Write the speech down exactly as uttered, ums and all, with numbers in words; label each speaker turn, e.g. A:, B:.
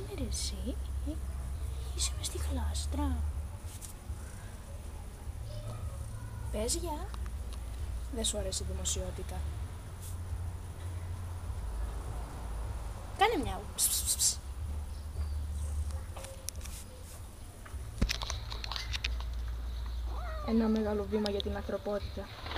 A: είναι ρε εσύ? Είσαι μες στη χλάστρα. Πες για. Δεν σου αρέσει η δημοσιότητα. Κάνε μια. Ψ, ψ, ψ. Ένα μεγάλο βήμα για την ανθρωπότητα.